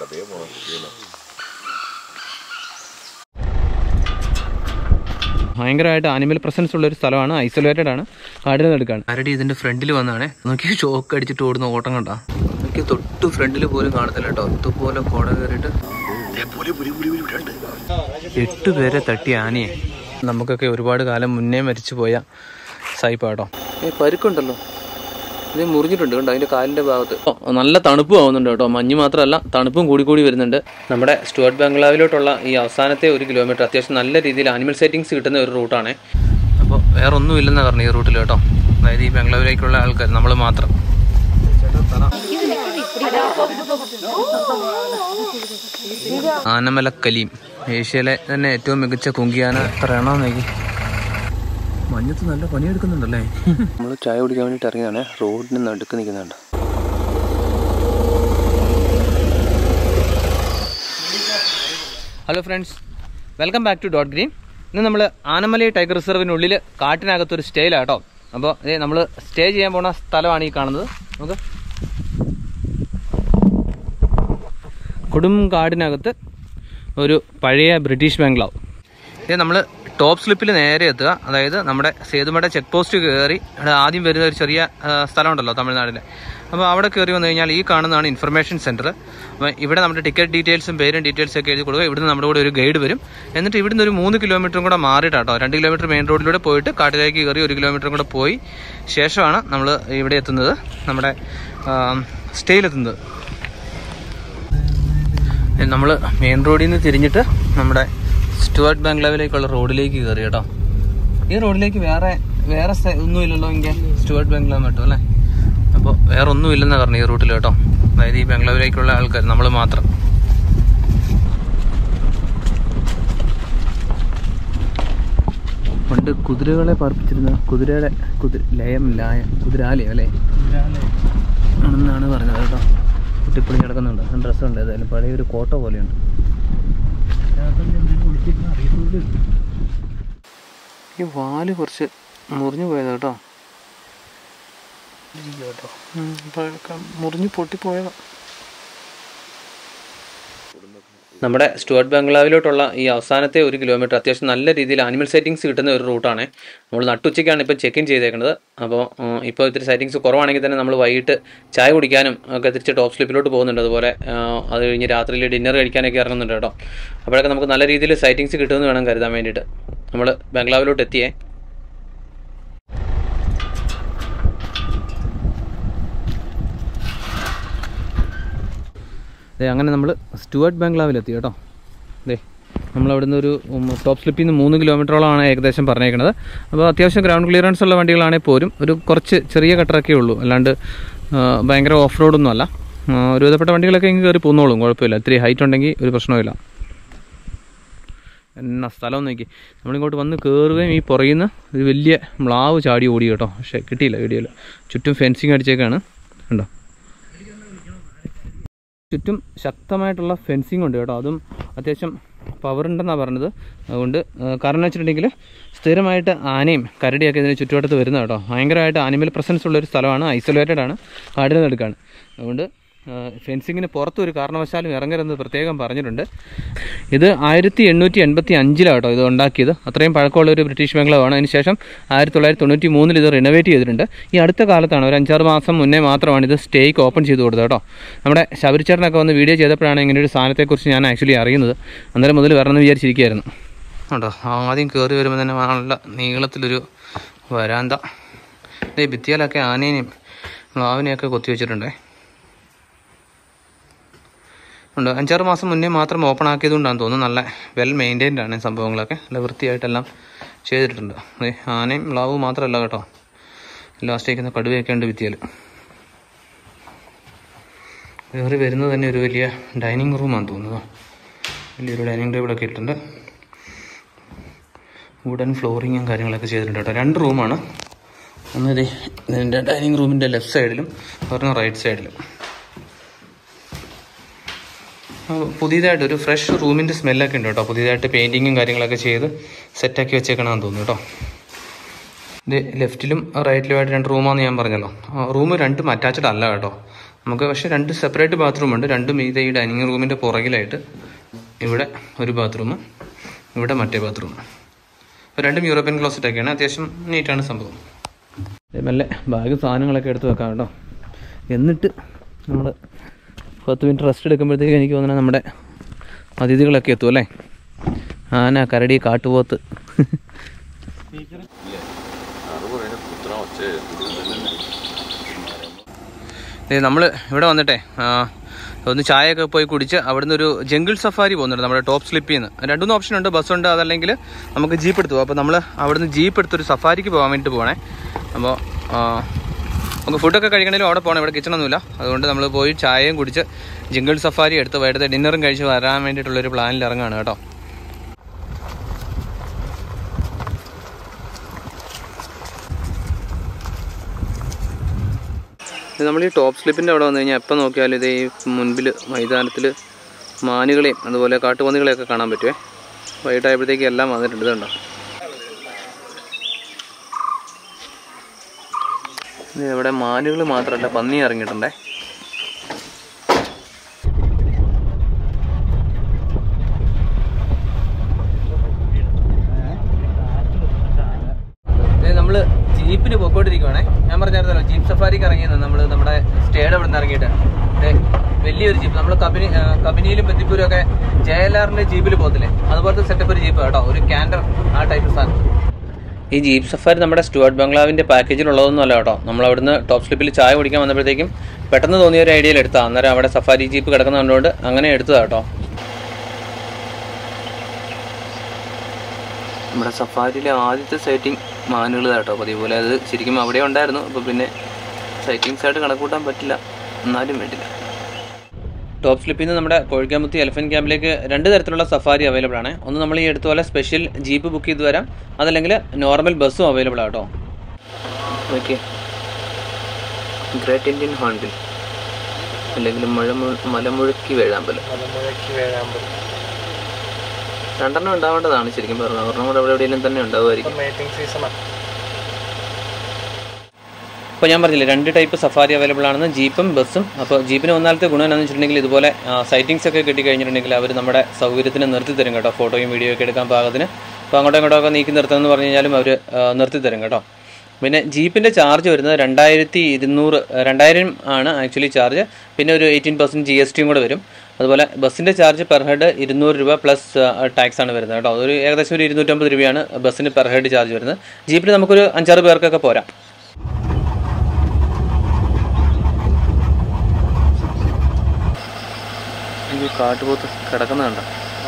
ഭയങ്കരമായിട്ട് animal presence ഉള്ളൊരു സ്ഥലമാണ്. ഐസൊലേറ്റഡ് ആണ്, കാടിന് നടുക്കാണ്. കരടി ഇതിന്റെ ഫ്രണ്ടിൽ വന്നാണേ. നോക്കി ഷോക്ക് അടിച്ചിട്ട് ഓടുന്ന ഓട്ടം കണ്ടാ. എനിക്ക് തൊട്ട് ഫ്രണ്ടിൽ പോലും കാണത്തില്ല കേട്ടോ. ഇതുപോലെ കോട കയറിയിട്ട് 8 പേരെ തട്ടി ആനയെ. നമുക്കൊക്കെ ഒരുപാട് കാലം മുന്നേ മരിച്ചു പോയ സായിപ്പാട്ടോ. പരുക്കുണ്ടല്ലോ, ഇത് മുറിഞ്ഞിട്ടുണ്ട് കണ്ടോ അതിന്റെ കാലിന്റെ ഭാഗത്ത്. നല്ല തണുപ്പും ആവുന്നുണ്ട് കേട്ടോ. മഞ്ഞ് മാത്രമല്ല, തണുപ്പും കൂടി വരുന്നുണ്ട്. നമ്മുടെ സ്റ്റുവർട്ട് ബംഗ്ലാവിലോട്ടുള്ള ഈ അവസാനത്തെ 1 കിലോമീറ്റർ അത്യാവശ്യം നല്ല രീതിയിൽ ആനിമൽ സൈറ്റിങ്സ് കിട്ടുന്ന ഒരു റൂട്ടാണ്. അപ്പോൾ വേറെ ഒന്നും ഇല്ലെന്നാണ് പറഞ്ഞത് ഈ റൂട്ടിൽ കേട്ടോ. അതായത് ഈ ബംഗ്ലാവിലേക്കുള്ള ആൾക്കാർ നമ്മൾ മാത്രം. ആനമല കലീം, ഏഷ്യയിലെ തന്നെ ഏറ്റവും മികച്ച കുങ്കിയാന. പറയണോ നോക്കി, മഞ്ഞത്ത് നല്ല പണിയെടുക്കുന്നുണ്ടല്ലേ. നമ്മൾ ചായ കുടിക്കാൻ വേണ്ടിയിട്ട് ഇറങ്ങിയതാണ്. റോഡിന് നടുക്ക് നിൽക്കുന്നുണ്ട്. Hello friends, welcome back to dot green. ഇന്ന് നമ്മൾ ആനമലൈ ടൈഗർ റിസർവിനുള്ളിൽ കാട്ടിനകത്തൊരു സ്റ്റേയിലാട്ടോ. അപ്പോൾ നമ്മൾ സ്റ്റേ ചെയ്യാൻ പോണ സ്ഥലമാണ് ഈ കാണുന്നത്. നമുക്ക് കൊടും കാടിനകത്ത് ഒരു പഴയ ബ്രിട്ടീഷ് ബംഗ്ലാവ്. നമ്മൾ ടോപ്പ് സ്ലിപ്പിൽ നേരെ എത്തുക. അതായത് നമ്മുടെ സേതുമട ചെക്ക് പോസ്റ്റ് കയറി ആദ്യം വരുന്ന ഒരു ചെറിയ സ്ഥലമുണ്ടല്ലോ തമിഴ്നാട്ടിലെ. അപ്പോൾ അവിടെ കയറി വന്നു കഴിഞ്ഞാൽ ഈ കാണുന്നതാണ് ഇൻഫർമേഷൻ സെൻറ്റർ. അപ്പോൾ ഇവിടെ നമ്മുടെ ടിക്കറ്റ് ഡീറ്റെയിൽസും പേരും ഡീറ്റെയിൽസും ഒക്കെ എഴുതി കൊടുക്കുക. ഇവിടുന്ന് നമ്മുടെ കൂടെ ഒരു ഗൈഡ് വരും. എന്നിട്ട് ഇവിടുന്ന് ഒരു 3 കിലോമീറ്ററും കൂടെ മാറിയിട്ടാട്ടോ, 2 കിലോമീറ്റർ മെയിൻ റോഡിലൂടെ പോയിട്ട് കാട്ടിലേക്ക് കയറി 1 കിലോമീറ്ററും കൂടെ പോയി ശേഷമാണ് നമ്മൾ ഇവിടെ എത്തുന്നത്, നമ്മുടെ സ്റ്റേയിലെത്തുന്നത്. നമ്മൾ മെയിൻ റോഡിൽ നിന്ന് തിരിഞ്ഞിട്ട് നമ്മുടെ സ്റ്റുവർട്ട് ബംഗ്ലാവിലേക്കുള്ള റോഡിലേക്ക് കയറി കേട്ടോ. ഈ റോഡിലേക്ക് വേറെ ഒന്നുമില്ലല്ലോ എങ്കിൽ സ്റ്റുവർട്ട് ബംഗ്ലാവ് കേട്ടോ അല്ലേ. അപ്പോൾ വേറെ ഒന്നും ഇല്ലെന്നാണ് പറഞ്ഞു ഈ റൂട്ടിൽ കേട്ടോ. അതായത് ഈ ബംഗ്ലാവിലേക്കുള്ള ആൾക്കാർ നമ്മൾ മാത്രം. പണ്ട് കുതിരകളെ പാർപ്പിച്ചിരുന്ന കുതിരാലയം അല്ലേ ആണെന്നാണ് പറഞ്ഞത് കേട്ടോ. കുട്ടിപ്പൊളി കിടക്കുന്നുണ്ട്, ഡ്രസ്സുണ്ട്, ഏതായാലും പഴയൊരു കോട്ട പോലെയുണ്ട്. ഈ വാല് കുറച്ച് മുറിഞ്ഞു പോയത് കേട്ടോ. മുറിഞ്ഞ് പൊട്ടിപ്പോയതാ. നമ്മുടെ സ്റ്റുവർട്ട് ബംഗ്ലാവിലോട്ടുള്ള ഈ അവസാനത്തെ 1 കിലോമീറ്റർ അത്യാവശ്യം നല്ല രീതിയിൽ ആനിമൽ സൈറ്റിങ്സ് കിട്ടുന്ന ഒരു റൂട്ടാണ്. നമ്മൾ നട്ടുച്ചയ്ക്കാണ് ഇപ്പോൾ ചെക്ക് ഇൻ ചെയ്തേക്കുന്നത്. അപ്പോൾ ഇപ്പോൾ ഇത്തിരി സൈറ്റിങ്സ് കുറവാണെങ്കിൽ തന്നെ നമ്മൾ വൈകിട്ട് ചായ കുടിക്കാനും ഒക്കെ തിരിച്ച് ടോപ്പ് സ്ലിപ്പിലോട്ട് പോകുന്നുണ്ട്. അതുപോലെ അത് കഴിഞ്ഞ് രാത്രിയിൽ ഡിന്നർ കഴിക്കാനൊക്കെ ഇറങ്ങുന്നുണ്ട് കേട്ടോ. അപ്പോഴൊക്കെ നമുക്ക് നല്ല രീതിയിൽ സൈറ്റിങ്സ് കിട്ടുമെന്ന് വേണം കരുതാൻ വേണ്ടിയിട്ട്. നമ്മൾ ബംഗ്ലാവിലോട്ട് എത്തിയേ. അങ്ങനെ നമ്മൾ സ്റ്റുവർട്ട് ബംഗ്ലാവിലെത്തി കേട്ടോ. നമ്മളവിടുന്ന് ഒരു ടോപ്പ് സ്ലിപ്പിൽ നിന്ന് 3 കിലോമീറ്ററോളമാണ് ഏകദേശം പറഞ്ഞേക്കുന്നത്. അപ്പോൾ അത്യാവശ്യം ഗ്രൗണ്ട് ക്ലിയറൻസ് ഉള്ള വണ്ടികളാണെങ്കിൽ പോരും ഒരു കുറച്ച് ചെറിയ കട്ടറൊക്കെ ഉള്ളൂ, അല്ലാണ്ട് ഭയങ്കര ഓഫ് റോഡൊന്നും അല്ല. ഒരുവിധപ്പെട്ട വണ്ടികളൊക്കെ ഇങ്ങ് കയറി പോന്നോളും, കുഴപ്പമില്ല. ഇത്തിരി ഹൈറ്റ് ഉണ്ടെങ്കിൽ ഒരു പ്രശ്നമില്ല. എന്നാ സ്ഥലം നോക്കി. നമ്മളിങ്ങോട്ട് വന്ന് കയറുകയും ഈ പുറകിൽ നിന്ന് ഒരു വലിയ മ്ലാവ് ചാടി ഓടി കേട്ടോ. പക്ഷേ കിട്ടിയില്ല വീഡിയോയിൽ. ചുറ്റും ഫെൻസിങ് അടിച്ചേക്കാണ് കണ്ടോ. ചുറ്റും ശക്തമായിട്ടുള്ള ഫെൻസിങ് ഉണ്ട് കേട്ടോ. അതും അത്യാവശ്യം പവറുണ്ടെന്നാണ് പറഞ്ഞത്. അതുകൊണ്ട് കാരണം വെച്ചിട്ടുണ്ടെങ്കിൽ സ്ഥിരമായിട്ട് ആനയും കരടിയൊക്കെ ഇതിന് ചുറ്റുവട്ടത്ത് വരുന്ന കേട്ടോ. ഭയങ്കരമായിട്ട് ആനിമൽ പ്രസൻസ് ഉള്ളൊരു സ്ഥലമാണ്, ഐസൊലേറ്റഡ് ആണ്, കാടിന് നടുക്കാണ്. അതുകൊണ്ട് ഫെൻസിങ്ങിന് പുറത്ത് ഒരു കാരണവശാലും ഇറങ്ങരുതെന്ന് പ്രത്യേകം പറഞ്ഞിട്ടുണ്ട്. ഇത് 1885 കേട്ടോ ഇത് ഉണ്ടാക്കിയത്. അത്രയും പഴക്കമുള്ള ഒരു ബ്രിട്ടീഷ് ബംഗ്ലാവാണ്. അതിനുശേഷം 1993 ഇത് റിനോവേറ്റ് ചെയ്തിട്ടുണ്ട്. ഈ അടുത്ത കാലത്താണ്, ഒരു 5-6 മാസം മുന്നേ മാത്രമാണ് ഇത് സ്റ്റേക്ക് ഓപ്പൺ ചെയ്ത് കൊടുത്തത് കേട്ടോ. നമ്മുടെ ശബരിച്ചേട്ടനൊക്കെ വന്ന് വീഡിയോ ചെയ്തപ്പോഴാണ് ഇങ്ങനെ ഒരു സാധനത്തെക്കുറിച്ച് ഞാൻ ആക്ച്വലി അറിയുന്നത്. അന്നേരം മുതൽ വരണമെന്ന് വിചാരിച്ചിരിക്കുകയായിരുന്നു കേട്ടോ. ആദ്യം കയറി വരുമ്പോൾ തന്നെ നല്ല നീളത്തിലൊരു വരാന്ത. ഈ ഭിത്തിയിലൊക്കെ ആനേനെയും മ്ലാവിനെയൊക്കെ കൊത്തി വെച്ചിട്ടുണ്ടേ ഉണ്ട്. 5-6 മാസം മുന്നേ മാത്രം ഓപ്പൺ ആക്കിയതുകൊണ്ടാണെന്ന് തോന്നുന്നു. നല്ല വെൽ മെയിൻറ്റൈൻഡ് ആണ് സംഭവങ്ങളൊക്കെ, നല്ല വൃത്തിയായിട്ടെല്ലാം ചെയ്തിട്ടുണ്ട്. ആനയും മ്ലാവും മാത്രമല്ല കേട്ടോ, ലാസ്റ്റേക്കുന്ന കടുവയൊക്കെ ഉണ്ട് ഭിത്തിയിൽ. കയറി വരുന്നത് തന്നെ ഒരു വലിയ ഡൈനിങ് റൂമാണെന്ന് തോന്നുന്നു. വലിയൊരു ഡൈനിങ് ടേബിളൊക്കെ ഇട്ടിട്ടുണ്ട്. വുഡൻ ഫ്ലോറിങ്ങും കാര്യങ്ങളൊക്കെ ചെയ്തിട്ടുണ്ട് കേട്ടോ. 2 റൂമാണ്. ഒന്ന് ഇതിൻ്റെ ഡൈനിങ് റൂമിൻ്റെ ലെഫ്റ്റ് സൈഡിലും പറഞ്ഞ റൈറ്റ് സൈഡിലും. പുതിയതായിട്ട് ഒരു ഫ്രഷ് റൂമിൻ്റെ സ്മെല്ലൊക്കെ ഉണ്ട് കേട്ടോ. പുതിയതായിട്ട് പെയിൻറ്റിങ്ങും കാര്യങ്ങളൊക്കെ ചെയ്ത് സെറ്റാക്കി വെച്ചേക്കണമെന്ന് തോന്നുന്നു കേട്ടോ. ഇത് ലെഫ്റ്റിലും റൈറ്റിലുമായിട്ട് 2 റൂമാണെന്ന് ഞാൻ പറഞ്ഞല്ലോ. റൂം 2 അറ്റാച്ച്ഡ് അല്ല കേട്ടോ. നമുക്ക് പക്ഷേ 2 സെപ്പറേറ്റ് ബാത്റൂമുണ്ട്. രണ്ടും ഈ ഡൈനിങ് റൂമിൻ്റെ പുറകിലായിട്ട്. ഇവിടെ ഒരു ബാത്റൂം, ഇവിടെ മറ്റേ ബാത്റൂം. അപ്പോൾ രണ്ടും യൂറോപ്യൻ ക്ലോസറ്റൊക്കെയാണ്. അത്യാവശ്യം നീറ്റാണ് സംഭവം. മെല്ലെ ബാഗ് സാധനങ്ങളൊക്കെ എടുത്ത് വെക്കാം കേട്ടോ. എന്നിട്ട് നമ്മൾ 10 മിനിറ്റ് റെസ്റ്റ് എടുക്കുമ്പോഴത്തേക്ക് എനിക്ക് തോന്നുന്നത് നമ്മുടെ അതിഥികളൊക്കെ എത്തും അല്ലേ. ആന, കരടി, കാട്ടുപോത്ത്. നമ്മൾ ഇവിടെ വന്നിട്ടേ ഒന്ന് ചായയൊക്കെ പോയി കുടിച്ച് അവിടുന്ന് ഒരു ജംഗിൾ സഫാരി പോകുന്നുണ്ട് നമ്മുടെ ടോപ്പ് സ്ലിപ്പിൽ നിന്ന്. 2-3 ഓപ്ഷൻ ഉണ്ട്, ബസ്സുണ്ട്, അതല്ലെങ്കിൽ നമുക്ക് ജീപ്പ് എടുത്തു പോകും. അപ്പോൾ നമ്മൾ അവിടുന്ന് ജീപ്പ് എടുത്തൊരു സഫാരിക്ക് പോകാൻ വേണ്ടിയിട്ട് പോകണേ. അപ്പോൾ നമുക്ക് ഫുഡൊക്കെ കഴിക്കണമെങ്കിലും അവിടെ പോകണം, ഇവിടെ കിച്ചണൊന്നുമില്ല. അതുകൊണ്ട് നമ്മൾ പോയി ചായയും കുടിച്ച് ജംഗിൾ സഫാരി എടുത്ത് വൈകിട്ട് ഡിന്നറും കഴിച്ച് വരാൻ വേണ്ടിയിട്ടുള്ളൊരു പ്ലാനിൽ ഇറങ്ങുകയാണ് കേട്ടോ. നമ്മൾ ഈ ടോപ്പ് സ്ലിപ്പിൻ്റെ അവിടെ വന്നു കഴിഞ്ഞാൽ എപ്പോൾ നോക്കിയാലും ഇത് ഈ മുൻപിൽ മൈതാനത്തിൽ മാനുകളെയും അതുപോലെ കാട്ടുപന്നികളെയൊക്കെ കാണാൻ പറ്റുമേ. വൈകിട്ടായപ്പോഴത്തേക്ക് എല്ലാം വന്നിട്ടുണ്ട്. ഇതുണ്ടോ, ഇവിടെ മാനുകൾ മാത്രമല്ല പന്നി ഇറങ്ങിയിട്ടുണ്ടേ. നമ്മൾ ജീപ്പിന് പോയിക്കൊണ്ടിരിക്കുവാണേ. ഞാൻ പറഞ്ഞായിരുന്നല്ലോ ജീപ്പ് സഫാരിക്ക് ഇറങ്ങിയെന്ന്. നമ്മൾ നമ്മുടെ സ്റ്റേയുടെ അവിടെ നിന്ന് ഇറങ്ങിയിട്ട് വലിയൊരു ജീപ്പ്, നമ്മൾ കബനിയിലും ബന്ദിപ്പൂരും ഒക്കെ JLRന്റെ ജീപ്പിൽ പോകത്തില്ലേ, അതുപോലത്തെ സെറ്റപ്പ് ഒരു ജീപ്പ് കേട്ടോ, ഒരു ക്യാൻഡർ, ആ ടൈപ്പ് സാധനം. ഈ ജീപ്പ് സഫാരി നമ്മുടെ സ്റ്റുവർട്ട് ബംഗ്ലാവിൻ്റെ പാക്കേജിലുള്ളതൊന്നും അല്ല കേട്ടോ. നമ്മൾ അവിടുന്ന് ടോപ്പ് സ്ലിപ്പിൽ ചായ കുടിക്കാൻ വന്നപ്പോഴത്തേക്കും പെട്ടെന്ന് തോന്നിയ ഒരു ഐഡിയയിൽ എടുത്താൽ, അന്നേരം അവിടെ സഫാരി ജീപ്പ് കിടക്കുന്നതുകൊണ്ട് അങ്ങനെ എടുത്തതാണ് കേട്ടോ. നമ്മുടെ സഫാരിയിലെ ആദ്യത്തെ സൈറ്റിംഗ് മാനുകൾ കേട്ടോ. പതിവ് പോലെ അത് ശരിക്കും അവിടെ ഉണ്ടായിരുന്നു. അപ്പോൾ പിന്നെ സൈറ്റിങ്സായിട്ട് കണക്കൂട്ടാൻ പറ്റില്ല, എന്നാലും വേണ്ടില്ല. ടോപ്പ് സ്ലിപ്പിൽ നിന്ന് നമ്മുടെ കോഴിക്കാമുത്തി എലഫൻറ്റ് ക്യാമ്പിലേക്ക് 2 തരത്തിലുള്ള സഫാരി അവൈലബിൾ ആണ്. ഒന്ന് നമ്മൾ ഈ എടുത്ത പോലെ സ്പെഷ്യൽ ജീപ്പ് ബുക്ക് ചെയ്ത് വരാം, അതല്ലെങ്കിൽ നോർമൽ ബസ്സും അവൈലബിൾ ആണ് കേട്ടോ. ഓക്കെ, ഗ്രേറ്റ് ഇന്ത്യൻ ഹോൺബിൽ അല്ലെങ്കിൽ മലമുഴക്കി വേഴാമ്പലം. 2 ഉണ്ടാവേണ്ടതാണ് ശരിക്കും പറഞ്ഞാൽ. ഒരെണ്ണം കൂടെ എവിടെയെങ്കിലും തന്നെ ഉണ്ടാവുമായിരിക്കും. അപ്പോൾ ഞാൻ പറഞ്ഞില്ലേ 2 ടൈപ്പ് സഫാരി അവൈലബിൾ ആണെന്ന്, ജീപ്പും ബസ്സും. അപ്പോൾ ജീപ്പിന് ഒന്നാമത്തെ ഗുണം എന്താണെന്ന് വെച്ചിട്ടുണ്ടെങ്കിൽ ഇതുപോലെ സൈറ്റിങ്സ് ഒക്കെ കിട്ടിക്കഴിഞ്ഞിട്ടുണ്ടെങ്കിൽ അവർ നമ്മുടെ സൗകര്യത്തിന് നിർത്തി തരും കേട്ടോ, ഫോട്ടോയും വീഡിയോ ഒക്കെ എടുക്കാൻ പാകത്തിന്. അപ്പോൾ അങ്ങോട്ടും ഇങ്ങോട്ടൊക്കെ നീക്കി നിർത്തുമെന്ന് പറഞ്ഞു കഴിഞ്ഞാലും അവർ നിർത്തി തരും കേട്ടോ. പിന്നെ ജീപ്പിൻ്റെ ചാർജ് വരുന്നത് 2200 ആണ് ആക്ച്വലി ചാർജ്. പിന്നെ ഒരു 18% GSTയും കൂടെ വരും. അതുപോലെ ബസ്സിൻ്റെ ചാർജ് പെർ ഹെഡ് 200 രൂപ പ്ലസ് ടാക്സ് ആണ് വരുന്നത് കേട്ടോ. ഒരു ഏകദേശം ഒരു 250 രൂപയാണ് ബസ്സിന് പെർ ഹെഡ് ചാർജ് വരുന്നത്. ജീപ്പിന് നമുക്കൊരു 5-6 പേർക്കൊക്കെ പോരാം. ഈ കാട്ടുപോത്ത് കിടക്കുന്നുണ്ടോ,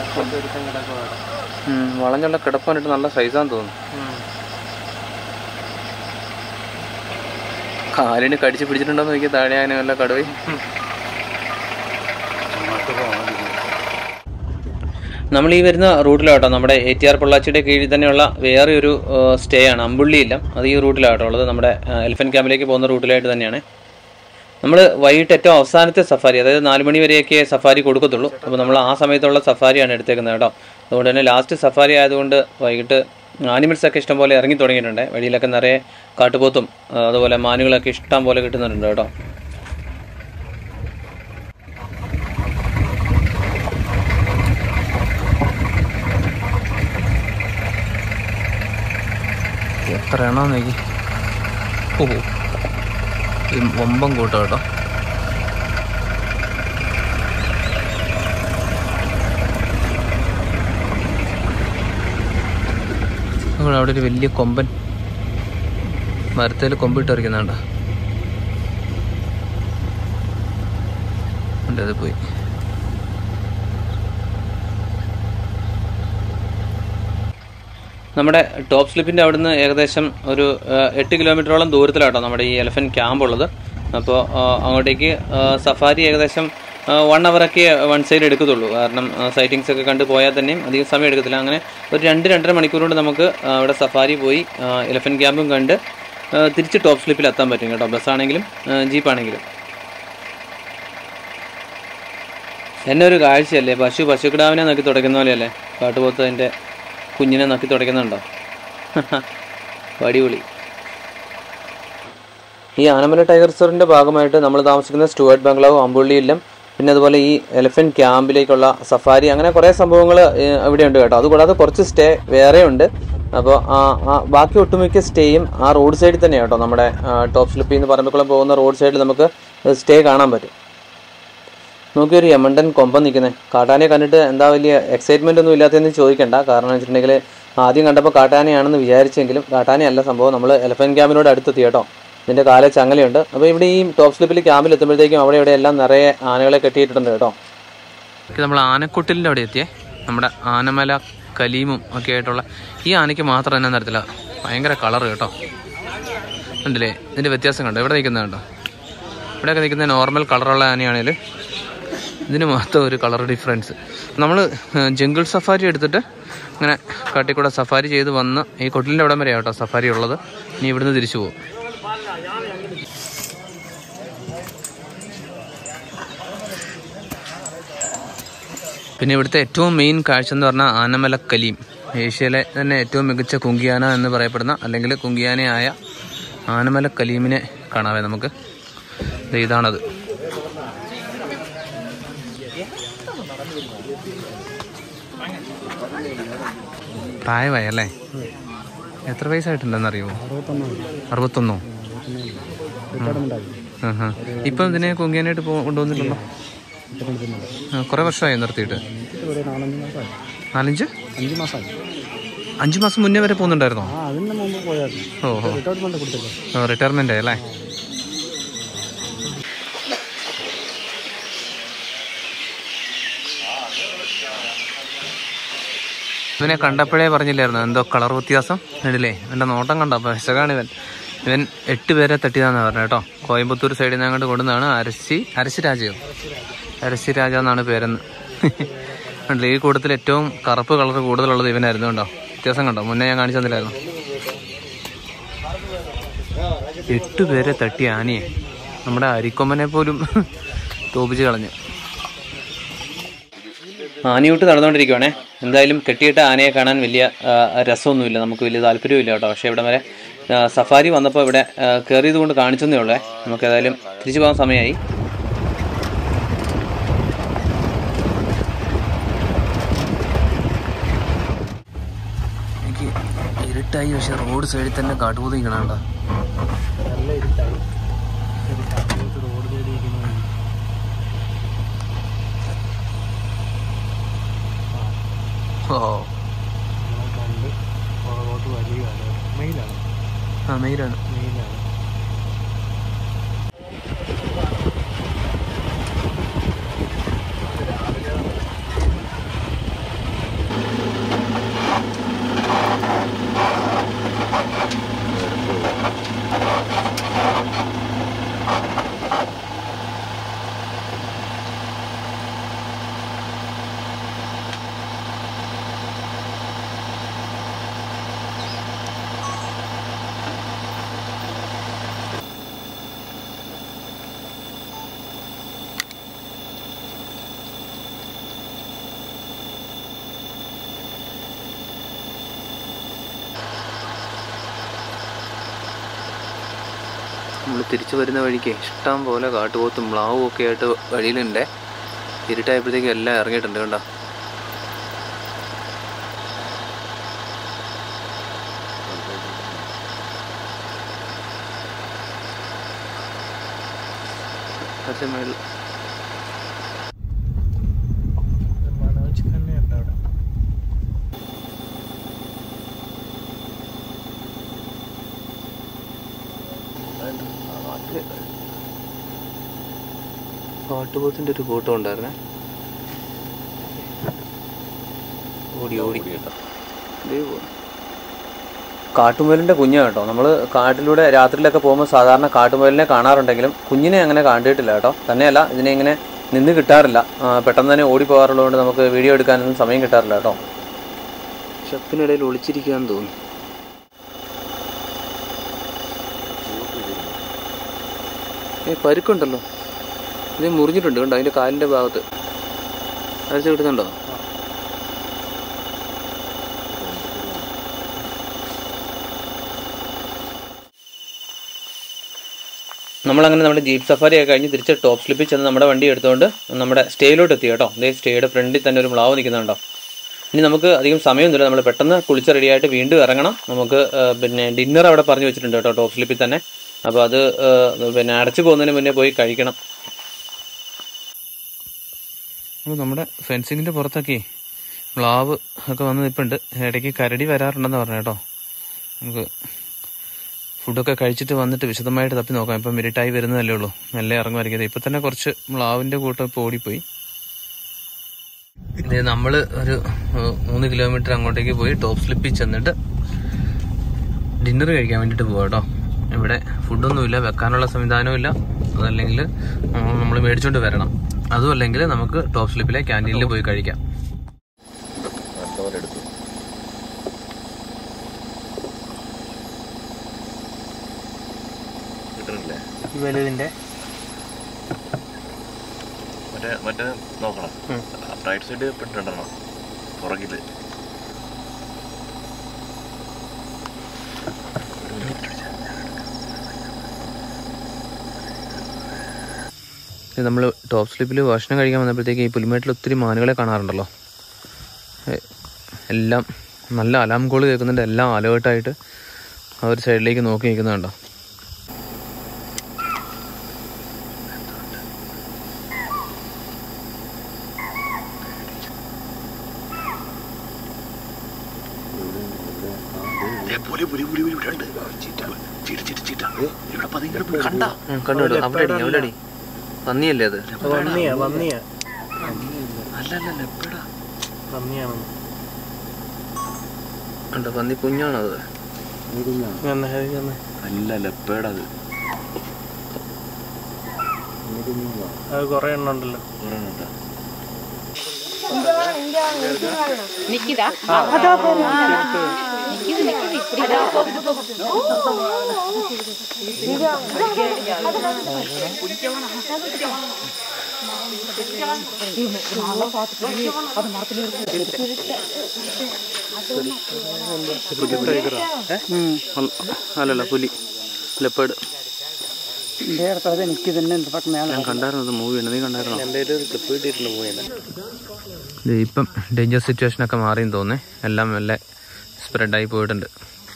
വളഞ്ഞുള്ള കിടപ്പാനിട്ട് നല്ല സൈസാന്ന് തോന്നുന്നു. കാലിന് കടിച്ച് പിടിച്ചിട്ടുണ്ടോന്ന് നോക്കിയാൽ താഴെ അങ്ങനെ വല്ല കടുവയും. നമ്മൾ ഈ വരുന്ന റൂട്ടിലാട്ടോ നമ്മുടെ ATR പൊള്ളാച്ചിയുടെ കീഴിൽ തന്നെയുള്ള വേറെ ഒരു സ്റ്റേ ആണ്, അമ്പുള്ളിയില്ല. അത് ഈ റൂട്ടിലാട്ടോ ഉള്ളത്. നമ്മുടെ എലഫൻറ്റ് ക്യാമ്പിലേക്ക് പോകുന്ന റൂട്ടിലായിട്ട് തന്നെയാണ്. നമ്മൾ വൈകിട്ട് ഏറ്റവും അവസാനത്തെ സഫാരി, അതായത് 4 മണി വരെയൊക്കെ സഫാരി കൊടുക്കത്തുള്ളൂ. അപ്പോൾ നമ്മൾ ആ സമയത്തുള്ള സഫാരിയാണ് എടുത്തേക്കുന്നത് കേട്ടോ. അതുകൊണ്ട് തന്നെ ലാസ്റ്റ് സഫാരി ആയതുകൊണ്ട് വൈകിട്ട് ആനിമൽസൊക്കെ ഇഷ്ടം പോലെ ഇറങ്ങി തുടങ്ങിയിട്ടുണ്ട്. വഴിയിലൊക്കെ നിറയെ കാട്ടുപോത്തും അതുപോലെ മാനുകളൊക്കെ ഇഷ്ടം പോലെ കിട്ടുന്നുണ്ട് കേട്ടോ. എത്ര എണ്ണമെന്ന് നോക്കി. ഓഹോ, ഈ വമ്പം കൂട്ടം കേട്ടോ. അവിടെ ഒരു വലിയ കൊമ്പൻ മരത്തിൽ കൊമ്പിട്ടിരിക്കുന്നുണ്ട്. അത് പോയി. നമ്മുടെ ടോപ്പ് സ്ലിപ്പിൻ്റെ അവിടുന്ന് ഏകദേശം ഒരു 8 കിലോമീറ്ററോളം ദൂരത്തിലാട്ടോ നമ്മുടെ ഈ എലഫൻറ്റ് ക്യാമ്പ് ഉള്ളത്. അപ്പോൾ അങ്ങോട്ടേക്ക് സഫാരി ഏകദേശം 1 അവറൊക്കെ വൺ സൈഡ് എടുക്കത്തുള്ളൂ. കാരണം സൈറ്റിങ്സ് ഒക്കെ കണ്ട് പോയാൽ തന്നെയും അധികം സമയം എടുക്കത്തില്ല. അങ്ങനെ ഒരു 2-2.5 മണിക്കൂർ കൊണ്ട് നമുക്ക് അവിടെ സഫാരി പോയി എലഫൻറ്റ് ക്യാമ്പും കണ്ട് തിരിച്ച് ടോപ്പ് സ്ലിപ്പിൽ എത്താൻ പറ്റും കേട്ടോ, ബസ്സാണെങ്കിലും ജീപ്പാണെങ്കിലും. എന്നെ ഒരു കാഴ്ചയല്ലേ, പശുക്കിടാവിനെ നോക്കി തുടയ്ക്കുന്ന പോലെയല്ലേ കാട്ടുപോത്ത് അതിൻ്റെ കുഞ്ഞിനെ നോക്കി തുടയ്ക്കുന്നുണ്ടോ? അടിപൊളി. ഈ ആനമല ടൈഗർ റിസർവിൻ്റെ ഭാഗമായിട്ട് നമ്മൾ താമസിക്കുന്ന സ്റ്റുവർട്ട് ബംഗ്ലാവ്, അമ്പുള്ളി ഇല്ലം, പിന്നെ അതുപോലെ ഈ എലിഫൻറ്റ് ക്യാമ്പിലേക്കുള്ള സഫാരി, അങ്ങനെ കുറേ സംഭവങ്ങൾ ഇവിടെ ഉണ്ട് കേട്ടോ. അതുകൂടാതെ കുറച്ച് സ്റ്റേ വേറെ ഉണ്ട്. അപ്പോൾ ബാക്കി ഒട്ടുമിക്ക സ്റ്റേയും ആ റോഡ് സൈഡിൽ തന്നെയാണ് കേട്ടോ. നമ്മുടെ ടോപ്പ് സ്ലിപ്പിൽ നിന്ന് പറമ്പിക്കുളം പോകുന്ന റോഡ് സൈഡിൽ നമുക്ക് സ്റ്റേ കാണാൻ പറ്റും. നോക്കിയൊരു യമണ്ടൻ കൊമ്പൻ നിൽക്കുന്നത്. കാട്ടാനയെ കണ്ടിട്ട് എന്താ വലിയ എക്സൈറ്റ്മെൻ്റ് ഒന്നും ഇല്ലാത്തതെന്ന് ചോദിക്കണ്ട. കാരണം എന്ന് വെച്ചിട്ടുണ്ടെങ്കിൽ ആദ്യം കണ്ടപ്പോൾ കാട്ടാനയാണെന്ന് വിചാരിച്ചെങ്കിലും കാട്ടാനയല്ല സംഭവം. നമ്മൾ എലിഫൻറ്റ് ക്യാമ്പിനോട് അടുത്തെത്തി കേട്ടോ. ഇതിൻ്റെ കാല ചങ്ങലയുണ്ട്. അപ്പോൾ ഇവിടെ ഈ ടോപ്പ് സ്ലിപ്പിൽ ക്യാമ്പിൽ എത്തുമ്പോഴത്തേക്കും അവിടെ ഇവിടെ എല്ലാം നിറയെ ആനകളെ കെട്ടിയിട്ടുണ്ട് കേട്ടോ. നമ്മൾ ആനക്കൊട്ടിലിൻ്റെ അവിടെ എത്തിയേ. നമ്മുടെ ആനമല കലീമും ഒക്കെ ആയിട്ടുള്ള ഈ ആനയ്ക്ക് മാത്രം എന്നാ തരത്തില്ല, ഭയങ്കര കളർ കേട്ടോ. ഉണ്ടല്ലേ, ഇതിൻ്റെ വ്യത്യാസം കണ്ടോ? ഇവിടെ നിൽക്കുന്നത് കണ്ടോ? ഇവിടെയൊക്കെ നിൽക്കുന്നത് നോർമൽ കളറുള്ള ആനയാണെങ്കിൽ ഇതിന് മാത്രം ഒരു കളർ ഡിഫറൻസ്. നമ്മൾ ജംഗിൾ സഫാരി എടുത്തിട്ട് അങ്ങനെ കാട്ടിക്കൂടെ സഫാരി ചെയ്ത് വന്ന് ഈ കൊട്ടിലിൻ്റെ അവിടം വരെയാണ് കേട്ടോ സഫാരി ഉള്ളത്. ഇനി ഇവിടുന്ന് തിരിച്ചു പോകും. പിന്നെ ഇവിടുത്തെ ഏറ്റവും മെയിൻ കാഴ്ച എന്ന് പറഞ്ഞാൽ ആനമല കലീം. ഏഷ്യയിലെ തന്നെ ഏറ്റവും മികച്ച കുങ്കിയാന എന്ന് പറയപ്പെടുന്ന അല്ലെങ്കിൽ കുങ്കിയാനയായ ആനമല കലീമിനെ കാണാവേ നമുക്ക്. ഇതാണത്. പ്രായമായല്ലേ? എത്ര വയസ്സായിട്ടുണ്ടെന്നറിയുമോ? 61. ഇപ്പം ഇതിനെ കുങ്കിയാനായിട്ട് കൊണ്ടുവന്നിട്ടുണ്ടോ? കുറേ വർഷമായി നിർത്തിയിട്ട്? 5 മാസം മുന്നേ വരെ പോകുന്നുണ്ടായിരുന്നോ? ഓഹോ, റിട്ടയർമെന്റ് ആയല്ലേ? ഇവനെ കണ്ടപ്പോഴേ പറഞ്ഞില്ലായിരുന്നു എന്തോ കളർ വ്യത്യാസം ഉണ്ടല്ലേ? എൻ്റെ നോട്ടം കണ്ടോ? പശകാണ് ഇവൻ 8 പേരെ തട്ടിയതാണെന്ന് പറഞ്ഞു കേട്ടോ. കോയമ്പത്തൂർ സൈഡിൽ നിന്ന് അങ്ങോട്ട് കൊണ്ടുവന്നാണ്. അരശി രാജ എന്നാണ് പേരെന്ന്. ഉണ്ടല്ലേ, ഈ കൂട്ടത്തിൽ ഏറ്റവും കറുപ്പ് കളർ കൂടുതലുള്ളത് ഇവനായിരുന്നു കേട്ടോ. വ്യത്യാസം കണ്ടോ? മുന്നേ ഞാൻ കാണിച്ചു തന്നില്ലായിരുന്നു. 8 പേരെ തട്ടിയ ആനയെ നമ്മുടെ അരിക്കൊമ്പനെ പോലും തോപ്പിച്ച് കളഞ്ഞു. ആനയൂട്ട് നടന്നുകൊണ്ടിരിക്കുവാണേ. എന്തായാലും കെട്ടിയിട്ട ആനയെ കാണാൻ വലിയ രസമൊന്നുമില്ല, നമുക്ക് വലിയ താല്പര്യമില്ല കേട്ടോ. പക്ഷേ ഇവിടെ വരെ സഫാരി വന്നപ്പോൾ ഇവിടെ കയറിയത് കൊണ്ട് കാണിച്ചെന്നേ ഉള്ളേ. നമുക്ക് ഏതായാലും തിരിച്ചു പോകാൻ സമയമായി. എനിക്ക് ഇരുട്ടായി, പക്ഷെ റോഡ് സൈഡിൽ തന്നെ കാട്ടുപോതി കാണാണ്ട. മെയിലാണ്. നമ്മൾ തിരിച്ചു വരുന്ന വഴിക്ക് ഇഷ്ടം പോലെ കാട്ടുപോത്തും മ്ലാവും ഒക്കെ ആയിട്ട് വഴിയിലുണ്ട്. ഇരുട്ടായപ്പോഴത്തേക്കും എല്ലാം ഇറങ്ങിയിട്ടുണ്ട് കണ്ടോ. മേളിൽ കാട്ടുപോത്തിൻ്റെ ഒരു ഫോട്ടോ ഉണ്ടായിരുന്നേ. ഓടി കാട്ടുമുയലിൻ്റെ കുഞ്ഞാണ് കേട്ടോ. നമ്മൾ കാട്ടിലൂടെ രാത്രിയിലൊക്കെ പോകുമ്പോൾ സാധാരണ കാട്ടുമുയലിനെ കാണാറുണ്ടെങ്കിലും കുഞ്ഞിനെ അങ്ങനെ കണ്ടിട്ടില്ല കേട്ടോ. തന്നെയല്ല, ഇതിനെ ഇങ്ങനെ നിന്ന് കിട്ടാറില്ല. പെട്ടെന്ന് തന്നെ ഓടി പോകാറുള്ളതുകൊണ്ട് നമുക്ക് വീഡിയോ എടുക്കാനൊന്നും സമയം കിട്ടാറില്ല കേട്ടോ. ഷപ്പിനിടയിൽ ഒളിച്ചിരിക്കുകയെന്ന് തോന്നുന്നു. പരുക്കുണ്ടല്ലോ, ഇത് മുറിഞ്ഞിട്ടുണ്ട് കണ്ടോ, അതിൻ്റെ കാലിൻ്റെ ഭാഗത്ത് അരച്ച് കിട്ടുന്നുണ്ടോ? നമ്മളങ്ങനെ നമ്മുടെ ജീപ്പ് സഫാരി ഒക്കെ കഴിഞ്ഞ് തിരിച്ച് ടോപ്പ് സ്ലിപ്പിൽ ചെന്ന് നമ്മുടെ വണ്ടി എടുത്തുകൊണ്ട് നമ്മുടെ സ്റ്റേയിലോട്ട് എത്തി കേട്ടോ. അതേ സ്റ്റേയുടെ ഫ്രണ്ടിൽ തന്നെ ഒരു മ്ലാവ് നിൽക്കുന്നുണ്ടോ. ഇനി നമുക്ക് അധികം സമയമൊന്നുമില്ല, നമ്മൾ പെട്ടെന്ന് കുളിച്ച് റെഡിയായിട്ട് വീണ്ടും ഇറങ്ങണം. നമുക്ക് പിന്നെ ഡിന്നർ അവിടെ പറഞ്ഞു വെച്ചിട്ടുണ്ട് കേട്ടോ ടോപ്പ് സ്ലിപ്പിൽ തന്നെ. അപ്പോൾ അത് പിന്നെ അടച്ചു പോകുന്നതിന് മുന്നേ പോയി കഴിക്കണം. അപ്പോൾ നമ്മുടെ ഫെൻസിങ്ങിൻ്റെ പുറത്തൊക്കെ മ്ലാവ് ഒക്കെ വന്ന് നിൽപ്പുണ്ട്. ഇടയ്ക്ക് കരടി വരാറുണ്ടെന്ന് പറഞ്ഞു കേട്ടോ. നമുക്ക് ഫുഡൊക്കെ കഴിച്ചിട്ട് വന്നിട്ട് വിശദമായിട്ട് തപ്പി നോക്കാം. ഇപ്പം ഇരുട്ടായി വരുന്നതല്ലേ ഉള്ളൂ, നല്ല ഇറങ്ങുമായിരിക്കും. ഇപ്പം തന്നെ കുറച്ച് മ്ലാവിൻ്റെ കൂട്ടം ഇപ്പോൾ ഓടിപ്പോയി. ഇത് നമ്മൾ ഒരു 3 കിലോമീറ്റർ അങ്ങോട്ടേക്ക് പോയി ടോപ്പ് സ്ലിപ്പിൽ ചെന്നിട്ട് ഡിന്നർ കഴിക്കാൻ വേണ്ടിയിട്ട് പോവാം കേട്ടോ. ഇവിടെ ഫുഡൊന്നുമില്ല, വെക്കാനുള്ള സംവിധാനവും ഇല്ല. അതല്ലെങ്കിൽ നമ്മൾ മേടിച്ചോണ്ട് വരണം. അതും അല്ലെങ്കിൽ നമുക്ക് ടോപ്പ് സ്ലിപ്പിലെ ക്യാൻറ്റീനിൽ പോയി കഴിക്കാം. വലുതിന്റെ മറ്റേ നോക്കണം, റൈറ്റ് സൈഡ് പെട്ടിടണം പുറകില്. നമ്മൾ ടോപ്പ് സ്ലിപ്പിൽ ഭക്ഷണം കഴിക്കാൻ വന്നപ്പോഴത്തേക്ക് ഈ പുലിമേട്ടിൽ ഒത്തിരി മാനുകളെ കാണാറുണ്ടല്ലോ. എല്ലാം നല്ല അലാം കോൾ കേൾക്കുന്നുണ്ട്, എല്ലാം അലേർട്ടായിട്ട് ആ ഒരു സൈഡിലേക്ക് നോക്കി നിൽക്കുന്നുണ്ടോ. കണ്ടോ അവിടെ പന്നിയല്ലേ അത്? കണ്ടോ പന്നി കുഞ്ഞാണത്? അല്ല ലെപ്പേഡത്. അത് കൊറേ എണ്ണം ഉണ്ടല്ലോ. അല്ലല്ല പുലി, ലെപ്പേഡ്. ഞാൻ കണ്ടായിരുന്നത് മൂവിയാണ്, നീ കണ്ടായിരുന്നോ? ഇപ്പം ഡേഞ്ചർ സിറ്റുവേഷനൊക്കെ മാറിയെന്ന് തോന്നേ, എല്ലാം നല്ല സ്പ്രെഡായി പോയിട്ടുണ്ട്.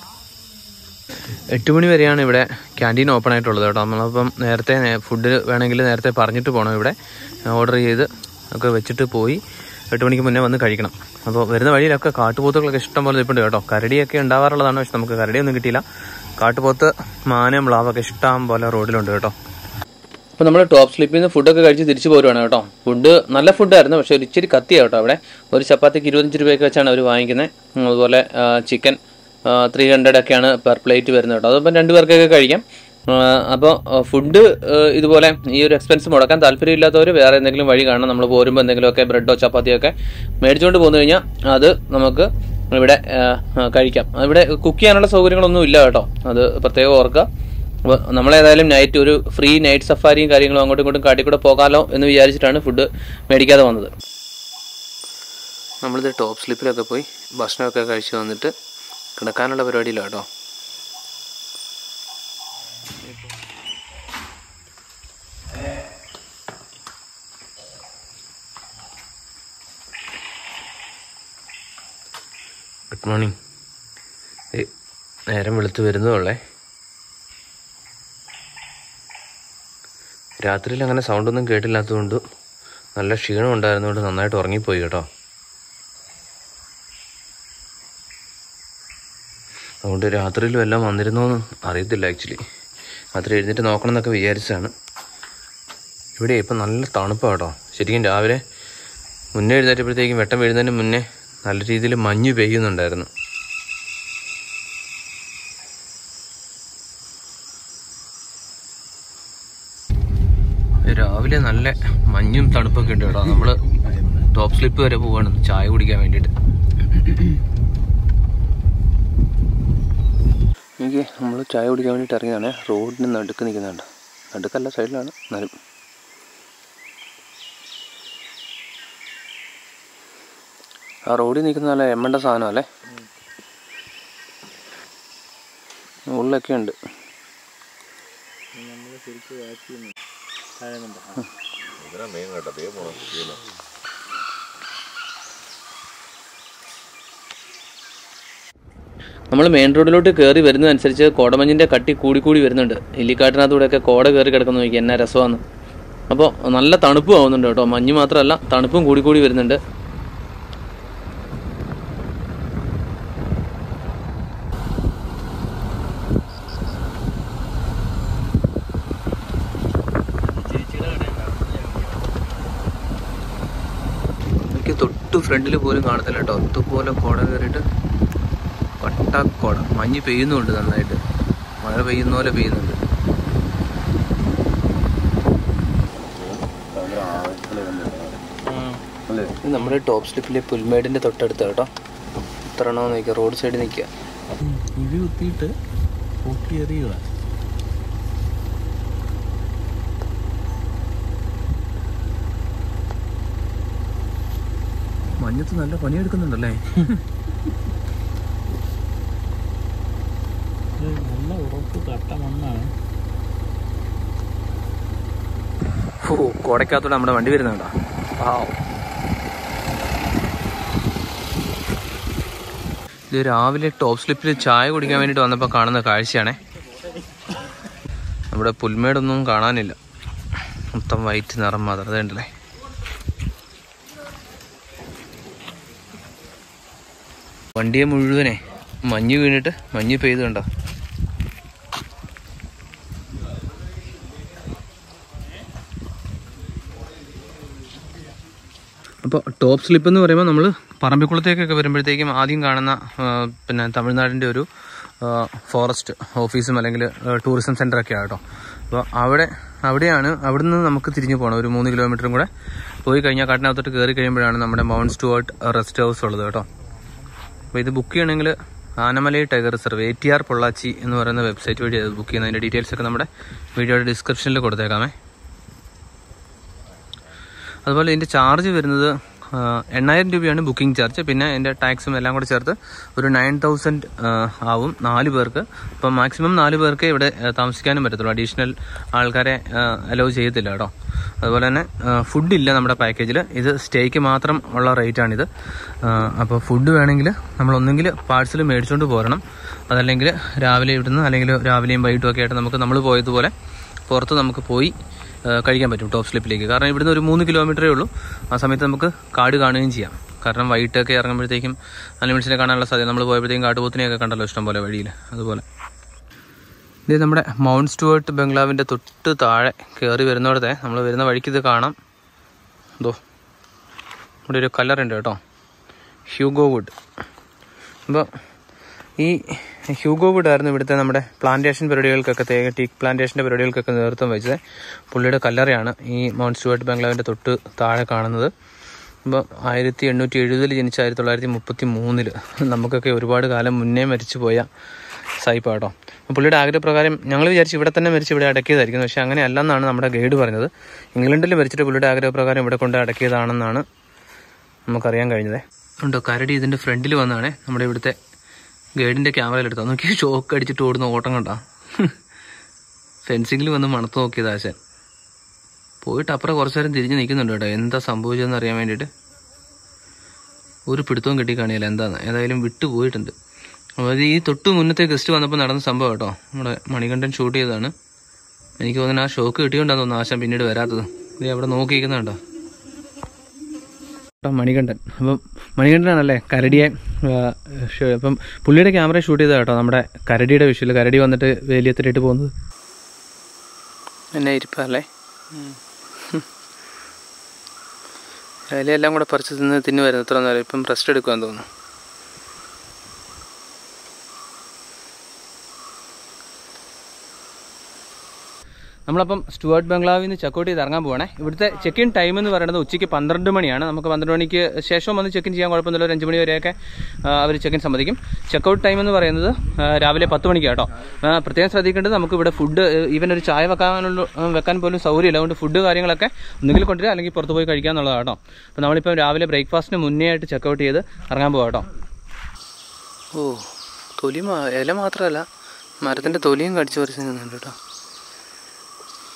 8 മണി വരെയാണ് ഇവിടെ ക്യാൻറ്റീൻ ഓപ്പൺ ആയിട്ടുള്ളത് കേട്ടോ. നമ്മളപ്പം നേരത്തെ ഫുഡ് വേണമെങ്കിൽ നേരത്തെ പറഞ്ഞിട്ട് പോകണം. ഇവിടെ ഓർഡർ ചെയ്ത് ഒക്കെ വെച്ചിട്ട് പോയി 8 മണിക്ക് മുന്നേ വന്ന് കഴിക്കണം. അപ്പോൾ വരുന്ന വഴിയിലൊക്കെ കാട്ടുപോത്തുകളൊക്കെ ഇഷ്ടം പോലെ നിൽപ്പുണ്ട് കേട്ടോ. കരടിയൊക്കെ ഉണ്ടാവാറുള്ളതാണ്, പക്ഷെ നമുക്ക് കരടിയൊന്നും കിട്ടിയില്ല. കാട്ടുപോത്ത്, മാന, മ്ലാവൊക്കെ ഇഷ്ടം പോലെ റോഡിലുണ്ട് കേട്ടോ. അപ്പോൾ നമ്മൾ ടോപ്പ് സ്ലിപ്പിൽ നിന്ന് ഫുഡൊക്കെ കഴിച്ച് തിരിച്ചു പോരുവാണ് കേട്ടോ. ഫുഡ് നല്ല ഫുഡായിരുന്നു, പക്ഷേ ഒരു ഇച്ചിരി കത്തിയാണ് കേട്ടോ. അവിടെ ഒരു ചപ്പാത്തിക്ക് 25 രൂപയൊക്കെ വെച്ചാണ് അവർ വാങ്ങിക്കുന്നത്. അതുപോലെ ചിക്കൻ 300 ഒക്കെയാണ് പെർ പ്ലേറ്റ് വരുന്നത് കേട്ടോ. അതിപ്പം 2 പേർക്കൊക്കെ കഴിക്കാം. അപ്പോൾ ഫുഡ് ഇതുപോലെ ഈ ഒരു എക്സ്പെൻസ് മുടക്കാൻ താല്പര്യമില്ലാത്തവർ വേറെ എന്തെങ്കിലും വഴി കാണണം. നമ്മൾ പോരുമ്പോൾ എന്തെങ്കിലുമൊക്കെ ബ്രെഡോ ചപ്പാത്തിയൊക്കെ മേടിച്ചുകൊണ്ട് പോന്നു കഴിഞ്ഞാൽ അത് നമുക്ക് ഇവിടെ കഴിക്കാം. ഇവിടെ കുക്ക് ചെയ്യാനുള്ള സൗകര്യങ്ങളൊന്നും ഇല്ല കേട്ടോ, അത് പ്രത്യേകം ഓർക്കുക. അപ്പോൾ നമ്മളേതായാലും നൈറ്റ് ഒരു ഫ്രീ നൈറ്റ് സഫാരിയും കാര്യങ്ങളും അങ്ങോട്ടും ഇങ്ങോട്ടും കാട്ടിക്കൂടെ പോകാമല്ലോ എന്ന് വിചാരിച്ചിട്ടാണ് ഫുഡ് മേടിക്കാതെ വന്നത്. നമ്മളിത് ടോപ്പ് സ്ലിപ്പിലൊക്കെ പോയി ഭക്ഷണമൊക്കെ കഴിച്ച് വന്നിട്ട് കിടക്കാനുള്ള പരിപാടിയില്ല കേട്ടോ. Good morning. നേരം വെളുത്ത് വരുന്നതുള്ളേ. രാത്രിയിൽ അങ്ങനെ സൗണ്ടൊന്നും കേട്ടില്ലാത്തതുകൊണ്ട് നല്ല ക്ഷീണം ഉണ്ടായിരുന്നതുകൊണ്ട് നന്നായിട്ട് ഉറങ്ങിപ്പോയി കേട്ടോ. അതുകൊണ്ട് രാത്രിയിലും എല്ലാം വന്നിരുന്നോന്ന് അറിയത്തില്ല. ആക്ച്വലി രാത്രി എഴുന്നേറ്റ് നോക്കണം എന്നൊക്കെ വിചാരിച്ചതാണ്. ഇവിടെ ഇപ്പം നല്ല തണുപ്പാണ് കേട്ടോ. ശരിക്കും രാവിലെ മുന്നേ എഴുന്നേറ്റപ്പോഴത്തേക്കും വെട്ടം വീഴുന്നതിന് മുന്നേ നല്ല രീതിയിൽ മഞ്ഞ് പെയ്യുന്നുണ്ടായിരുന്നു. രാവിലെ നല്ല മഞ്ഞും തണുപ്പൊക്കെ ഉണ്ട് കേട്ടോ. നമ്മൾ ടോപ്പ് സ്ലിപ്പ് വരെ പോവാണ് ചായ കുടിക്കാൻ വേണ്ടിയിട്ട്. എനിക്ക് നമ്മൾ ചായ കുടിക്കാൻ വേണ്ടിയിട്ട് ഇറങ്ങിയതാണ്. റോഡിന് നടുക്ക് നിൽക്കുന്നുണ്ട്, നടുക്കല്ല സൈഡിലാണ്. എന്നാലും ആ റോഡിൽ നിൽക്കുന്ന നല്ല എമ്മണ്ട സാധനം അല്ലേ, ഉള്ളൊക്കെ ഉണ്ട്. മെയിൻ കേട്ടോ ദേ പോണം. നമ്മൾ മെയിൻ റോഡിലോട്ട് കയറി വരുന്നതനുസരിച്ച് കോടമഞ്ഞിൻ്റെ കട്ടി കൂടി വരുന്നുണ്ട്. ഇല്ലിക്കാട്ടിനകത്തൂടെയൊക്കെ കോട കയറി കിടക്കുന്ന നോക്കി എന്നാ രസമാണ്. അപ്പോൾ നല്ല തണുപ്പും ആവുന്നുണ്ട് കേട്ടോ. മഞ്ഞ് മാത്രമല്ല, തണുപ്പും കൂടി വരുന്നുണ്ട്. എനിക്ക് തൊട്ട് ഫ്രണ്ടിൽ പോലും കാണത്തില്ല കേട്ടോ. അതുപോലെ കോട കയറിയിട്ട് കട്ടക്കോട. മഞ്ഞ് പെയ്യുന്നുണ്ട് നന്നായിട്ട്, മഴ പെയ്യുന്ന പോലെ പെയ്യുന്നുണ്ട്. ഇത് നമ്മുടെ ടോപ്പ് സ്ലിപ്പിലെ പുൽമേടിൻ്റെ തൊട്ടടുത്ത് കേട്ടോ. എത്ര എണ്ണോ നിൽക്കുക, റോഡ് സൈഡിൽ നിൽക്കുക. ഇവി കുത്തിയിട്ട് പൊട്ടി എറിയുക. മഞ്ഞത്ത് നല്ല പണിയെടുക്കുന്നുണ്ടല്ലേ. നല്ല ഉറപ്പ് കട്ട മണ്ണാണ്. കോടയ്ക്കകത്തൂടെ നമ്മുടെ വണ്ടി വരുന്നുണ്ടോ. ഇത് രാവിലെ ടോപ്പ് സ്ലിപ്പിൽ ചായ കുടിക്കാൻ വേണ്ടിയിട്ട് വന്നപ്പോൾ കാണുന്ന കാഴ്ചയാണേ. നമ്മുടെ പുൽമേടൊന്നും കാണാനില്ല, മൊത്തം വൈറ്റ് നിറം മാത്രം. അതുണ്ടല്ലേ, വണ്ടിയെ മുഴുവനെ മഞ്ഞ് വീണിട്ട് മഞ്ഞ് പെയ്ത് കണ്ടോ. അപ്പോൾ ടോപ്പ് സ്ലിപ്പ് എന്ന് പറയുമ്പോൾ നമ്മൾ പറമ്പിക്കുളത്തേക്കൊക്കെ വരുമ്പോഴത്തേക്കും ആദ്യം കാണുന്ന പിന്നെ തമിഴ്നാടിൻ്റെ ഒരു ഫോറസ്റ്റ് ഓഫീസും അല്ലെങ്കിൽ ടൂറിസം സെൻ്ററൊക്കെയാണ് കേട്ടോ. അപ്പോൾ അവിടെയാണ്. അവിടുന്ന് നമുക്ക് തിരിഞ്ഞു പോകണം ഒരു 3 കിലോമീറ്ററും കൂടെ പോയി കഴിഞ്ഞാൽ കാട്ടിനകത്തോട്ട് കയറി കഴിയുമ്പോഴാണ് നമ്മുടെ മൗണ്ട് സ്റ്റുവർട്ട് റെസ്റ്റ് ഹൗസ് ഉള്ളത് കേട്ടോ. അപ്പോൾ ഇത് ബുക്ക് ചെയ്യണമെങ്കിൽ Anamalai tiger reserve ATR Pollachi എന്ന് പറയുന്ന വെബ്സൈറ്റ് വഴി അത് ബുക്ക് ചെയ്യുന്നതിൻ്റെ ഡീറ്റെയിൽസൊക്കെ നമ്മുടെ വീഡിയോയുടെ ഡിസ്ക്രിപ്ഷനിൽ കൊടുത്തേക്കാമേ. അതുപോലെ ഇതിൻ്റെ ചാർജ് വരുന്നത് 8,000 രൂപയാണ് ബുക്കിംഗ് ചാർജ്. പിന്നെ എൻ്റെ ടാക്സും എല്ലാം കൂടെ ചേർത്ത് ഒരു 9,000 ആവും 4 പേർക്ക്. അപ്പം മാക്സിമം 4 പേർക്ക് ഇവിടെ താമസിക്കാനും പറ്റത്തുള്ളൂ. അഡീഷണൽ ആൾക്കാരെ അലോ ചെയ്യത്തില്ല കേട്ടോ. അതുപോലെ തന്നെ ഫുഡില്ല നമ്മുടെ പാക്കേജിൽ. ഇത് സ്റ്റേക്ക് മാത്രം ഉള്ള റേറ്റാണിത്. അപ്പോൾ ഫുഡ് വേണമെങ്കിൽ നമ്മളൊന്നെങ്കിൽ പാഴ്സൽ മേടിച്ചുകൊണ്ട് പോരണം, അതല്ലെങ്കിൽ രാവിലെ ഇവിടുന്ന്, അല്ലെങ്കിൽ രാവിലെയും വൈകിട്ടും ഒക്കെ ആയിട്ട് നമ്മൾ പോയതുപോലെ പുറത്ത് നമുക്ക് പോയി കഴിക്കാൻ പറ്റും ടോപ്പ് സ്ലിപ്പിലേക്ക്. കാരണം ഇവിടുന്ന് ഒരു 3 കിലോമീറ്ററേ ഉള്ളൂ. ആ സമയത്ത് നമുക്ക് കാട് കാണുകയും ചെയ്യാം. കാരണം വൈകിട്ടൊക്കെ ഇറങ്ങുമ്പോഴത്തേക്കും അനിമൽസിനെ കാണാനുള്ള സാധ്യത. നമ്മൾ പോയപ്പോഴത്തേക്കും കാട്ടുപോത്തിനെയൊക്കെ കണ്ടല്ലോ ഇഷ്ടം പോലെ വഴിയിൽ. അതുപോലെ ഇത് നമ്മുടെ മൗണ്ട് സ്റ്റുവർട്ട് ബംഗ്ലാവിൻ്റെ തൊട്ട് താഴെ കയറി വരുന്നിടത്തെ നമ്മൾ വരുന്ന വഴിക്ക് ഇത് കാണാം. എന്തോ ഇവിടെ ഒരു കല്ലറുണ്ട് കേട്ടോ, ഹ്യൂഗോ വുഡ്. അപ്പോൾ ഈ ഹ്യൂഗോ വുഡ് ആയിരുന്നു ഇവിടുത്തെ നമ്മുടെ പ്ലാന്റേഷൻ പരിപാടികൾക്കൊക്കെ, ടീ പ്ലാന്റേഷൻ്റെ പരിപാടികൾക്കൊക്കെ നേതൃത്വം വഹിച്ചത്. പുള്ളിയുടെ കല്ലറയാണ് ഈ മൗണ്ട് സ്റ്റുവർട്ട് ബംഗ്ലാവിൻ്റെ തൊട്ട് താഴെ കാണുന്നത്. അപ്പോൾ 1870 ജനിച്ച 1933 നമുക്കൊക്കെ ഒരുപാട് കാലം മുന്നേ മരിച്ചു പോയ സായിപ്പാട്ടോ. പുള്ളിയുടെ ആഗ്രഹപ്രകാരം ഞങ്ങൾ വിചാരിച്ചു ഇവിടെ തന്നെ മരിച്ച് ഇവിടെ അടക്കിയതായിരിക്കും. പക്ഷേ അങ്ങനെ അല്ലെന്നാണ് നമ്മുടെ ഗൈഡ് പറഞ്ഞത്. ഇംഗ്ലണ്ടിൽ മരിച്ചിട്ട് പുള്ളിയുടെ ആഗ്രഹപ്രകാരം ഇവിടെ കൊണ്ട് അടക്കിയതാണെന്നാണ് നമുക്കറിയാൻ കഴിഞ്ഞത്. ഉണ്ടോ കരടി ഇതിൻ്റെ ഫ്രണ്ടിൽ വന്നാണ് നമ്മുടെ ഇവിടുത്തെ ഗൈഡിൻ്റെ ക്യാമറയിലെടുത്തോ. നോക്കി ഷോക്ക് അടിച്ചിട്ട് ഓടുന്ന ഓട്ടം കണ്ടാ. ഫെൻസിങ്ങിൽ വന്ന് മണത്ത് നോക്കിയത് ആശാൻ. പോയിട്ട് അപ്പുറം കുറച്ചു നേരം തിരിഞ്ഞ് നിൽക്കുന്നുണ്ട് കേട്ടോ, എന്താ സംഭവിച്ചതെന്ന് അറിയാൻ വേണ്ടിയിട്ട്. ഒരു പിടുത്തവും കിട്ടി കാണിയില്ല എന്താന്ന്. ഏതായാലും വിട്ടു പോയിട്ടുണ്ട്. അപ്പോൾ അത് ഈ തൊട്ട് മുന്നത്തെ ഗസ്റ്റ് വന്നപ്പോൾ നടന്ന സംഭവം കേട്ടോ. നമ്മുടെ മണികണ്ഠൻ ഷൂട്ട് ചെയ്തതാണ്. എനിക്ക് തോന്നുന്നു ആ ഷോക്ക് കിട്ടിയോണ്ടാന്ന് തോന്നുന്നു ആശാൻ പിന്നീട് വരാത്തത്. ഇത് അവിടെ നോക്കിയിരിക്കുന്നുണ്ടോ മണികണ്ഠൻ. അപ്പം മണികണ്ഠനാണല്ലേ കരടിയെ. അപ്പം പുള്ളിയുടെ ക്യാമറ ഷൂട്ട് ചെയ്തതാണ് കേട്ടോ നമ്മുടെ കരടിയുടെ വിഷയം. കരടി വന്നിട്ട് വേലിയത്തിലിട്ട് പോകുന്നത് എന്നെ ഇരിപ്പല്ലേ. വേലയെല്ലാം കൂടെ പറിച്ച് തിന്ന് വരുന്നു. ഇത്ര നേരം ഇപ്പം റെസ്റ്റ് എടുക്കുവാന്ന് തോന്നുന്നു. നമ്മളപ്പം സ്റ്റുവർട്ട് ബംഗ്ലാവിൽ നിന്ന് ചെക്കൗട്ട് ചെയ്ത് ഇറങ്ങാൻ പോവാണേ. ഇവിടുത്തെ ചെക്ക് ഇൻ ടൈം എന്ന് പറയുന്നത് ഉച്ചയ്ക്ക് 12 മണിയാണ്. നമുക്ക് 12 മണിക്ക് ശേഷം വന്ന് ചെക്ക് ഇൻ ചെയ്യാൻ കുഴപ്പമൊന്നുമില്ല. ഒരു 5 മണി വരെയൊക്കെ അവർ ചെക്ക് ഇൻ സമ്മതിക്കും. ചെക്കൗട്ട് ടൈം എന്ന് പറയുന്നത് രാവിലെ 10 മണിക്ക് കേട്ടോ. പ്രത്യേകം ശ്രദ്ധിക്കേണ്ടത് നമുക്ക് ഇവിടെ ഫുഡ് ഈവൻ ഒരു ചായ വെക്കാൻ പോലും സൗകര്യമില്ല. അതുകൊണ്ട് ഫുഡ് കാര്യങ്ങളൊക്കെ ഒന്നുകിൽ കൊണ്ടുവരിക അല്ലെങ്കിൽ പുറത്ത് പോയി കഴിക്കുക എന്നുള്ളതാണ് കേട്ടോ. അപ്പോൾ നമ്മളിപ്പം രാവിലെ ബ്രേക്ക്ഫാസ്റ്റിന് മുന്നേ ആയിട്ട് ചെക്കൗട്ട് ചെയ്ത് ഇറങ്ങാൻ പോകാം കേട്ടോ. ഓ തൊലി ഇല മാത്രമല്ല മരത്തിൻ്റെ തൊലിയും കടിച്ചു പറിച്ച് നിന്നുണ്ട് കേട്ടോ.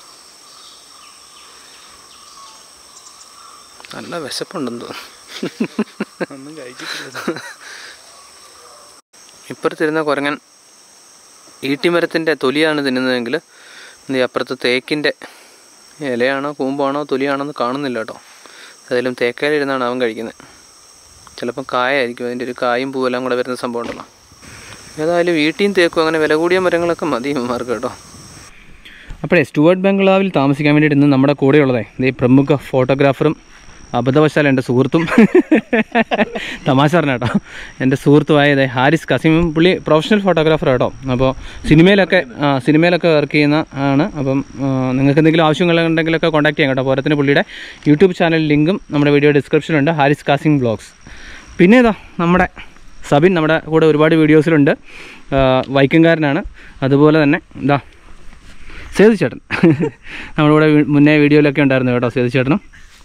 നല്ല വിശപ്പുണ്ടെന്ന് ഒന്നും കഴിച്ചിട്ടില്ല. ഇപ്പുറത്തിരുന്ന കുരങ്ങൻ ഈട്ടിമരത്തിൻ്റെ തൊലിയാണ് തിന്നുന്നതെങ്കിൽ അപ്പുറത്ത് തേക്കിൻ്റെ ഇലയാണോ കൂമ്പാണോ തൊലിയാണോ എന്ന് കാണുന്നില്ല കേട്ടോ. ഏതായാലും തേക്കയിലിരുന്നാണ് അവൻ കഴിക്കുന്നത്. ചിലപ്പം കായായിരിക്കും, അതിൻ്റെ ഒരു കായും പൂവെല്ലാം കൂടെ വരുന്ന സംഭവം ഉണ്ടല്ലോ. ഏതായാലും വീട്ടിയും തേക്കും അങ്ങനെ വില കൂടിയ മരങ്ങളൊക്കെ മതി ഇവന്മാർക്ക് കേട്ടോ. അപ്പോഴേ സ്റ്റുവർട്ട് ബംഗ്ലാവിൽ താമസിക്കാൻ വേണ്ടിയിട്ട് ഇന്ന് നമ്മുടെ കൂടെയുള്ളതേ ഈ പ്രമുഖ ഫോട്ടോഗ്രാഫറും അബദ്ധവശാൽ എൻ്റെ സുഹൃത്തും തമാശ പറഞ്ഞ കേട്ടോ, എൻ്റെ സുഹൃത്തുമായതേ ഹാരിസ് കാസിം. പുള്ളി പ്രൊഫഷണൽ ഫോട്ടോഗ്രാഫർ കേട്ടോ. അപ്പോൾ സിനിമയിലൊക്കെ വർക്ക് ചെയ്യുന്ന ആണ്. അപ്പം നിങ്ങൾക്ക് എന്തെങ്കിലും ആവശ്യങ്ങളുണ്ടെങ്കിലൊക്കെ കോൺടാക്ട് ചെയ്യാം കേട്ടോ. പോരത്തിന് പുള്ളിയുടെ യൂട്യൂബ് ചാനൽ ലിങ്കും നമ്മുടെ വീഡിയോ ഡിസ്ക്രിപ്ഷനിലുണ്ട്, ഹാരിസ് കാസിം വ്ളോഗ്സ്. പിന്നെ ഇതാ നമ്മുടെ സബിൻ നമ്മുടെ കൂടെ ഒരുപാട് വീഡിയോസിലുണ്ട്, വൈക്കംകാരനാണ്. അതുപോലെ തന്നെ ഇതാ സേതു ചേട്ടൻ നമ്മുടെ കൂടെ മുന്നേ വീഡിയോയിലൊക്കെ ഉണ്ടായിരുന്നു കേട്ടോ, സേതു ചേട്ടനും.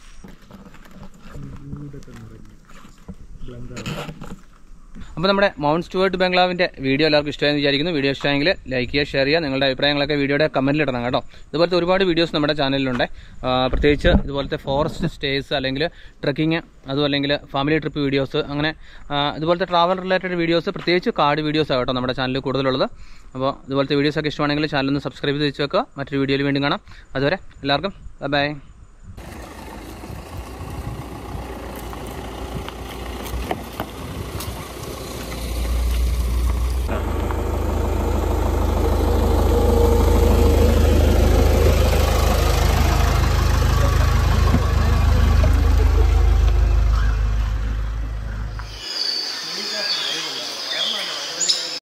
അപ്പോൾ നമ്മുടെ മൗണ്ട് സ്റ്റുവർട്ട് ബംഗ്ലാവിൻ്റെ വീഡിയോ എല്ലാവർക്കും ഇഷ്ടമായെന്ന് വിചാരിക്കുന്നു. വീഡിയോ ഇഷ്ടമായെങ്കിൽ ലൈക്ക് ചെയ്യുക, ഷെയർ ചെയ്യുക. നിങ്ങളുടെ അഭിപ്രായങ്ങളൊക്കെ വീഡിയോയുടെ കമൻറ്റിൽ ഇടണം കേട്ടോ. ഇതുപോലത്തെ ഒരുപാട് വീഡിയോസ് നമ്മുടെ ചാനലിലുണ്ട്. പ്രത്യേകിച്ച് ഇതുപോലത്തെ ഫോറസ്റ്റ് സ്റ്റേസ് അല്ലെങ്കിൽ ട്രക്കിങ്, അതും അല്ലെങ്കിൽ ഫാമിലി ട്രിപ്പ് വീഡിയോസ്, അങ്ങനെ ഇതുപോലത്തെ ട്രാവൽ റിലേറ്റഡ് വീഡിയോസ്, പ്രത്യേകിച്ച് കാർഡ് വീഡിയോസ് ആകട്ടോ നമ്മുടെ ചാനലിൽ കൂടുതലുള്ളത്. അപ്പോൾ ഇതുപോലത്തെ വീഡിയോസൊക്കെ ഇഷ്ടമാണെങ്കിൽ ചാനലൊന്ന് സബ്സ്ക്രൈബ് ചെയ്ത് വെച്ച് വെക്കുക. മറ്റൊരു വീഡിയോയിൽ വീണ്ടും കാണാം. അതുവരെ എല്ലാവർക്കും ബൈ.